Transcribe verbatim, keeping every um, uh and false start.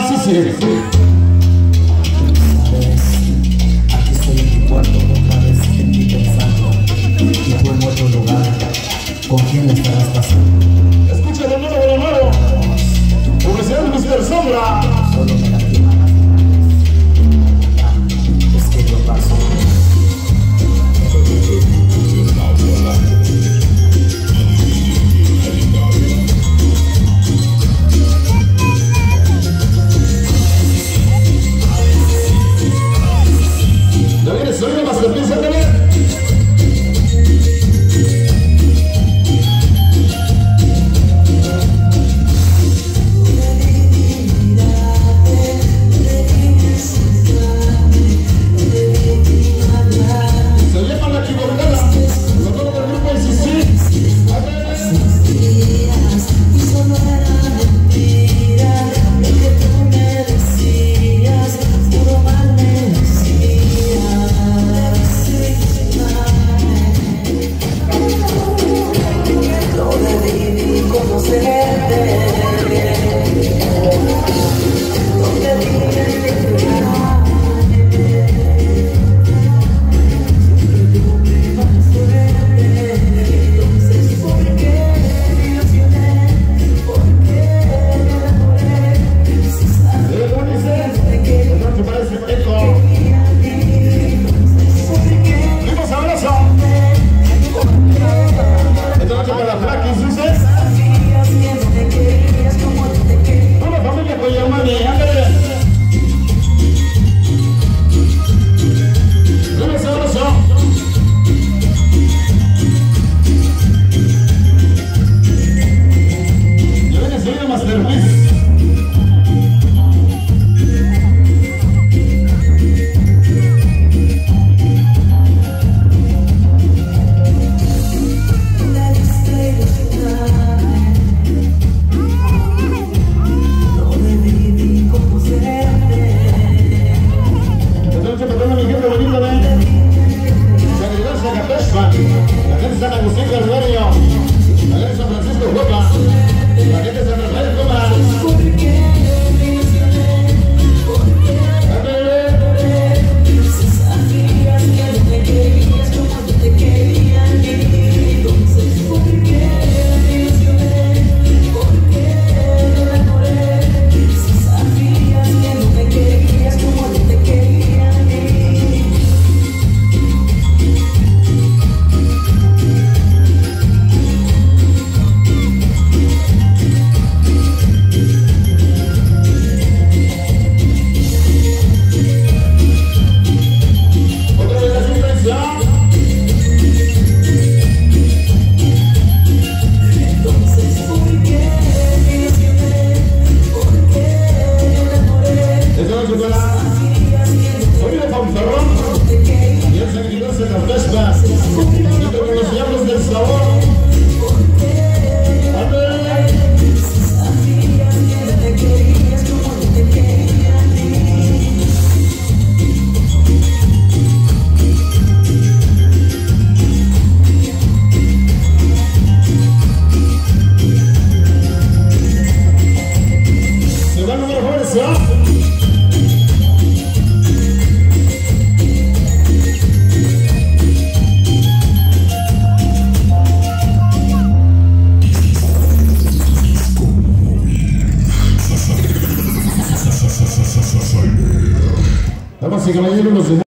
sí, sí. Aquí estoy en tu cuarto otra vez en ti pensando. Y tú en otro lugar, ¿con quién la estarás pasando? Escucha de nuevo, de nuevo. Publicidad de mister Sombra. Solo me lastiman las finales. Es que yo paso. ¿Ya vienes sonido más que piensa también? La gente de San Agustín Calvario, la gente de San Francisco Huepa, la gente de San Rafael Coma. Damas y caballeros, los